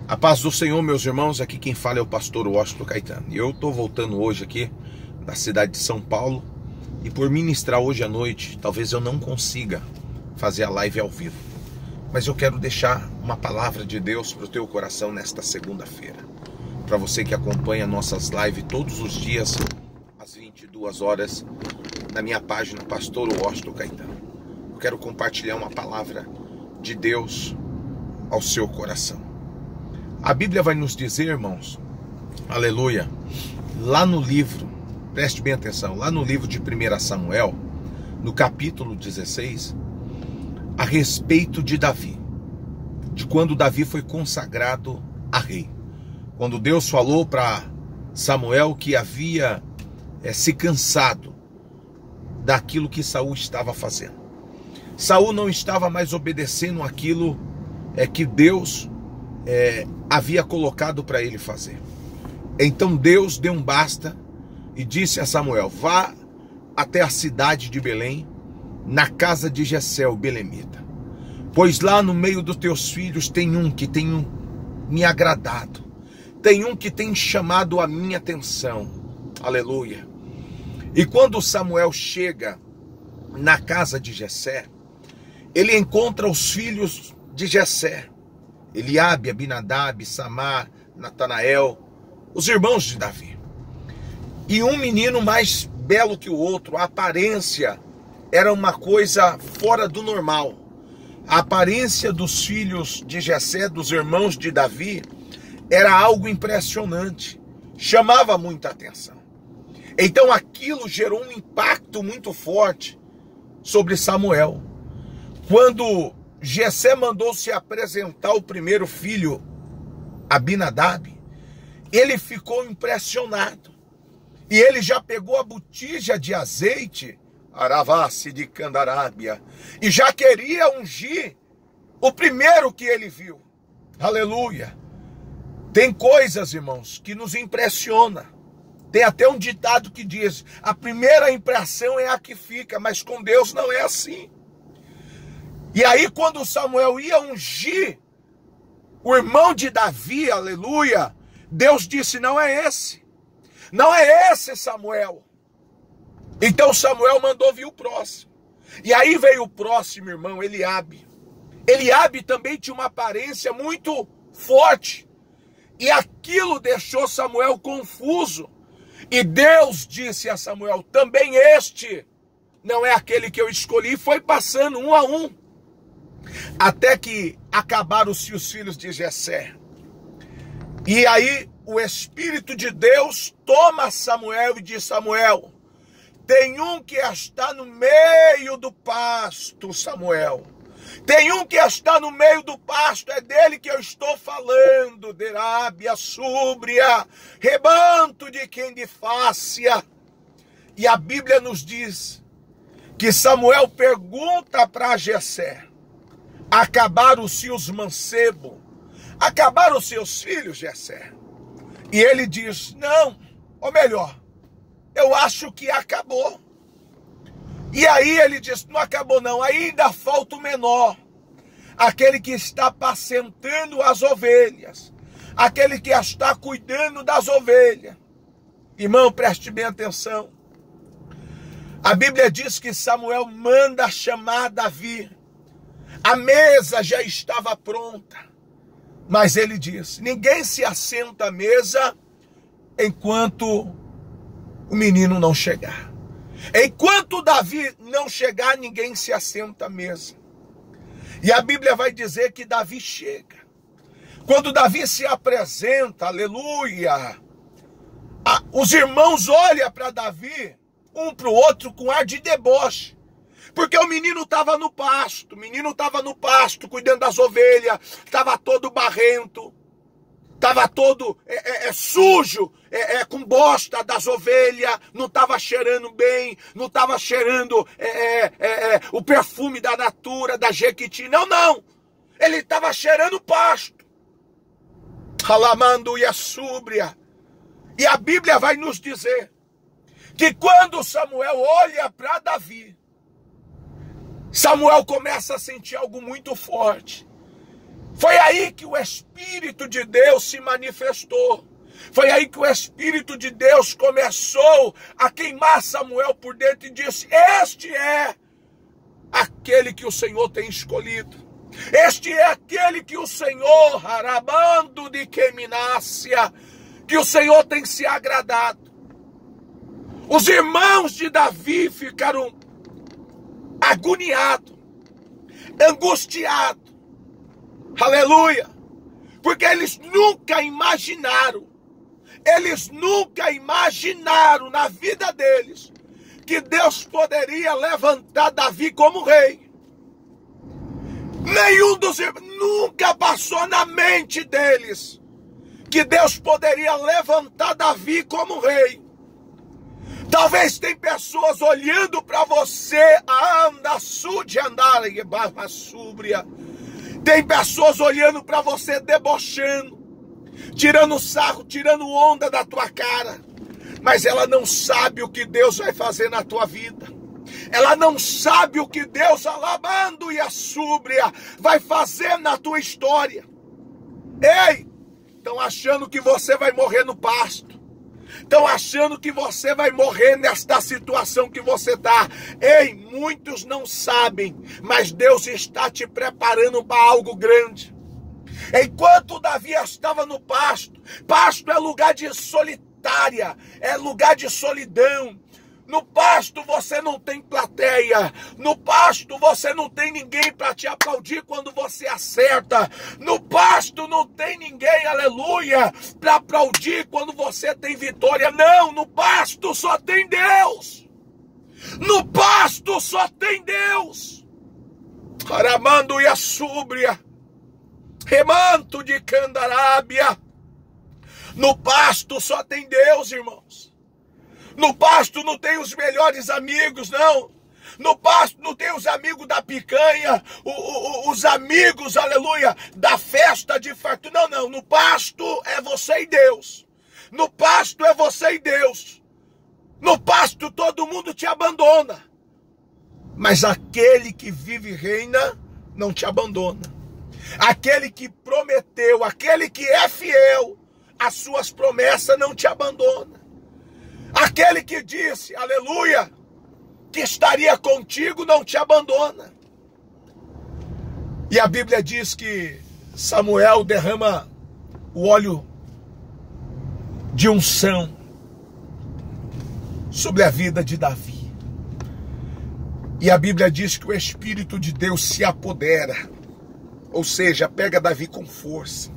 A paz do Senhor, meus irmãos, aqui quem fala é o pastor Washington Caetano. E eu estou voltando hoje aqui da cidade de São Paulo. E por ministrar hoje à noite, talvez eu não consiga fazer a live ao vivo. Mas eu quero deixar uma palavra de Deus para o teu coração nesta segunda-feira. Para você que acompanha nossas lives todos os dias, às 22 horas, na minha página Pastor Washington Caetano. Eu quero compartilhar uma palavra de Deus ao seu coração. A Bíblia vai nos dizer, irmãos, aleluia, lá no livro, preste bem atenção, lá no livro de 1 Samuel, no capítulo 16, a respeito de Davi, de quando Davi foi consagrado a rei. Quando Deus falou para Samuel que havia se cansado daquilo que Saul estava fazendo. Saul não estava mais obedecendo aquilo que Deus havia colocado para ele fazer. Então Deus deu um basta e disse a Samuel: vá até a cidade de Belém, na casa de Jessé, o belemita, pois lá no meio dos teus filhos tem um que tem me agradado, tem um que tem chamado a minha atenção. Aleluia. E quando Samuel chega na casa de Jessé, ele encontra os filhos de Jessé, Eliabe, Abinadab, Samar, Natanael, os irmãos de Davi. E um menino mais belo que o outro. A aparência era uma coisa fora do normal. A aparência dos filhos de Jessé, dos irmãos de Davi, era algo impressionante. Chamava muita atenção. Então aquilo gerou um impacto muito forte sobre Samuel. Quando Jessé mandou se apresentar o primeiro filho, Abinadab, ele ficou impressionado. E ele já pegou a botija de azeite, Aravasse de Candarábia, e já queria ungir o primeiro que ele viu. Aleluia. Tem coisas, irmãos, que nos impressiona. Tem até um ditado que diz: a primeira impressão é a que fica, mas com Deus não é assim. E aí quando Samuel ia ungir o irmão de Davi, aleluia, Deus disse: não é esse. Não é esse, Samuel. Então Samuel mandou vir o próximo. E aí veio o próximo irmão, Eliabe. Eliabe também tinha uma aparência muito forte. E aquilo deixou Samuel confuso. E Deus disse a Samuel: também este não é aquele que eu escolhi. E foi passando um a um, até que acabaram-se os filhos de Jessé. E aí o Espírito de Deus toma Samuel e diz: Samuel, tem um que está no meio do pasto, Samuel. Tem um que está no meio do pasto, é dele que eu estou falando. Derábia, súbria, rebanto de quem de fácia. E a Bíblia nos diz que Samuel pergunta para Jessé: acabaram-se os mancebos? Acabaram os seus filhos, Jessé? E ele diz: não, ou melhor, eu acho que acabou. E aí ele diz: não acabou não, ainda falta o menor, aquele que está apacentando as ovelhas, aquele que está cuidando das ovelhas. Irmão, preste bem atenção. A Bíblia diz que Samuel manda chamar Davi. A mesa já estava pronta, mas ele diz: ninguém se assenta à mesa enquanto o menino não chegar. Enquanto Davi não chegar, ninguém se assenta à mesa. E a Bíblia vai dizer que Davi chega. Quando Davi se apresenta, aleluia, os irmãos olham para Davi, um para o outro, com ar de deboche. Porque o menino estava no pasto, cuidando das ovelhas, estava todo barrento, estava todo sujo, com bosta das ovelhas, não estava cheirando bem, não estava cheirando o perfume da natura, da Jequiti, não, ele estava cheirando pasto, ralamando e a súbria. E a Bíblia vai nos dizer que quando Samuel olha para Davi, Samuel começa a sentir algo muito forte. Foi aí que o Espírito de Deus se manifestou. Foi aí que o Espírito de Deus começou a queimar Samuel por dentro e disse: este é aquele que o Senhor tem escolhido. Este é aquele que o Senhor, Arabando de Queminácia, que o Senhor tem se agradado. Os irmãos de Davi ficaram agoniados, angustiados. Aleluia! Porque eles nunca imaginaram na vida deles que Deus poderia levantar Davi como rei. Nenhum dos irmãos, nunca passou na mente deles que Deus poderia levantar Davi como rei. Talvez tem pessoas olhando para você, anda sude andar e barra súbria. Tem pessoas olhando para você, debochando, tirando sarro, tirando onda da tua cara. Mas ela não sabe o que Deus vai fazer na tua vida. Ela não sabe o que Deus, alabando e a súbria, vai fazer na tua história. Ei, estão achando que você vai morrer no pasto. Estão achando que você vai morrer nesta situação que você está. Ei, muitos não sabem, mas Deus está te preparando para algo grande. Enquanto Davi estava no pasto, pasto é lugar de solitária, é lugar de solidão. No pasto você não tem plateia. No pasto você não tem ninguém para te aplaudir quando você acerta. No pasto não tem ninguém, aleluia, para aplaudir quando você tem vitória. Não, no pasto só tem Deus. No pasto só tem Deus. Aramando e a súbria, remanto de Candarábia. No pasto só tem Deus, irmãos. No pasto não tem os melhores amigos, não. No pasto não tem os amigos da picanha, os amigos, aleluia, da festa de fartura. Não, não. No pasto é você e Deus. No pasto é você e Deus. No pasto todo mundo te abandona. Mas aquele que vive e reina não te abandona. Aquele que prometeu, aquele que é fiel às suas promessas não te abandona. Aquele que disse, aleluia, que estaria contigo não te abandona. E a Bíblia diz que Samuel derrama o óleo de unção sobre a vida de Davi. E a Bíblia diz que o Espírito de Deus se apodera, ou seja, pega Davi com força.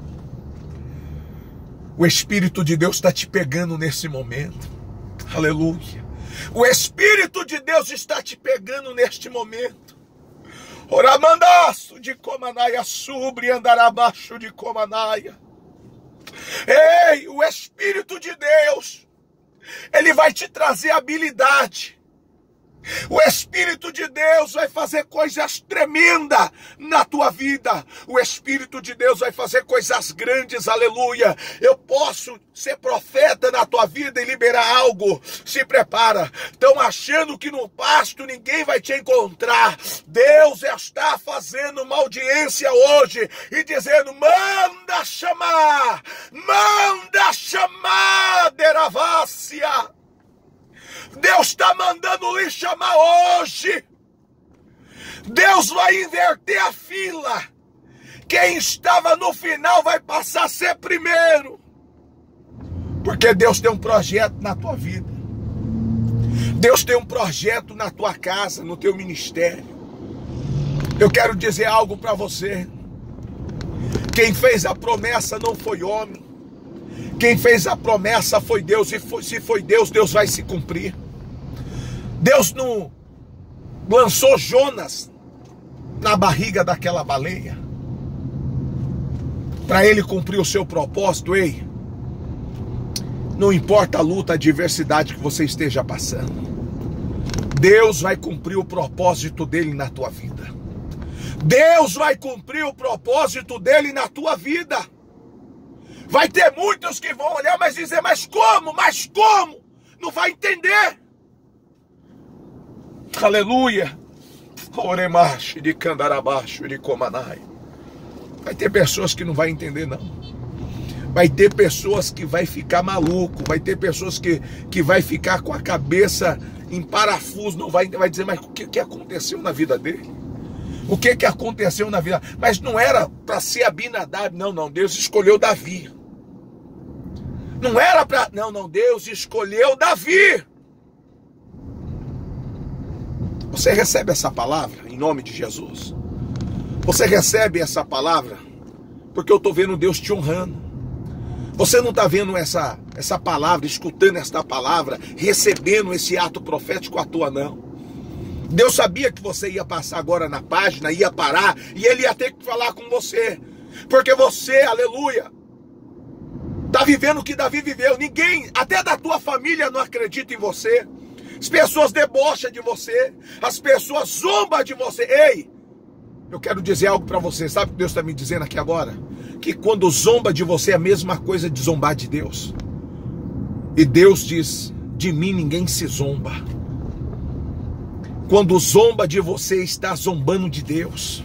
O Espírito de Deus está te pegando nesse momento. Aleluia. O Espírito de Deus está te pegando neste momento. Oramandaço de Comanaia, subre andar abaixo de Comanaia. Ei, o Espírito de Deus, ele vai te trazer habilidade. O Espírito de Deus vai fazer coisas tremendas na tua vida. O Espírito de Deus vai fazer coisas grandes, aleluia. Eu posso ser profeta na tua vida e liberar algo. Se prepara. Estão achando que no pasto ninguém vai te encontrar. Deus está fazendo uma audiência hoje e dizendo, manda chamar, Deravácia. Deus está mandando lhe chamar hoje. Deus vai inverter a fila. Quem estava no final vai passar a ser primeiro. Porque Deus tem um projeto na tua vida. Deus tem um projeto na tua casa, no teu ministério. Eu quero dizer algo para você. Quem fez a promessa não foi homem. Quem fez a promessa foi Deus. E se foi Deus, Deus vai se cumprir. Deus não lançou Jonas na barriga daquela baleia para ele cumprir o seu propósito. Ei, não importa a luta, a adversidade que você esteja passando, Deus vai cumprir o propósito dele na tua vida. Deus vai cumprir o propósito dele na tua vida. Vai ter muitos que vão olhar, mas dizer, mas como? Não vai entender. Aleluia. Oremache de Candarabaixo de Comanai. Vai ter pessoas que não vai entender, não. Vai ter pessoas que vai ficar maluco, vai ter pessoas que vai ficar com a cabeça em parafuso, não vai dizer, mas o que aconteceu na vida dele? O que aconteceu na vida? Mas não era para ser Abinadab, não, Deus escolheu Davi. Não era para, não, Deus escolheu Davi. Você recebe essa palavra em nome de Jesus? Você recebe essa palavra porque eu estou vendo Deus te honrando. Você não está vendo essa palavra, escutando esta palavra, recebendo esse ato profético à toa, não. Deus sabia que você ia passar agora na página, ia parar, e Ele ia ter que falar com você. Porque você, aleluia, está vivendo o que Davi viveu. Ninguém, até da tua família, não acredita em você. As pessoas debocham de você, as pessoas zombam de você. Ei, eu quero dizer algo para você. Sabe o que Deus está me dizendo aqui agora? Que quando zomba de você é a mesma coisa de zombar de Deus. E Deus diz, de mim ninguém se zomba. Quando zomba de você, está zombando de Deus.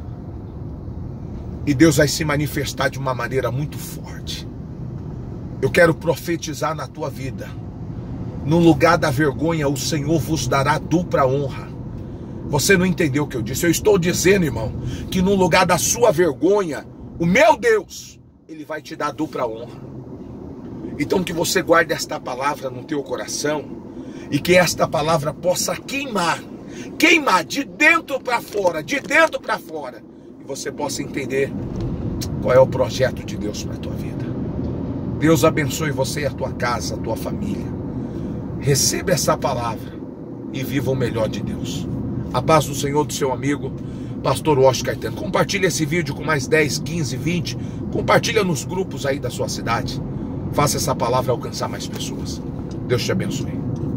E Deus vai se manifestar de uma maneira muito forte. Eu quero profetizar na tua vida. No lugar da vergonha, o Senhor vos dará dupla honra. Você não entendeu o que eu disse. Eu estou dizendo, irmão, que no lugar da sua vergonha, o meu Deus, Ele vai te dar dupla honra. Então que você guarde esta palavra no teu coração e que esta palavra possa queimar de dentro para fora, e você possa entender qual é o projeto de Deus para a tua vida. Deus abençoe você e a tua casa, a tua família. Receba essa palavra e viva o melhor de Deus. A paz do Senhor, do seu amigo Pastor Washington Caetano. Compartilha esse vídeo com mais 10, 15, 20. Compartilha nos grupos aí da sua cidade. Faça essa palavra alcançar mais pessoas. Deus te abençoe.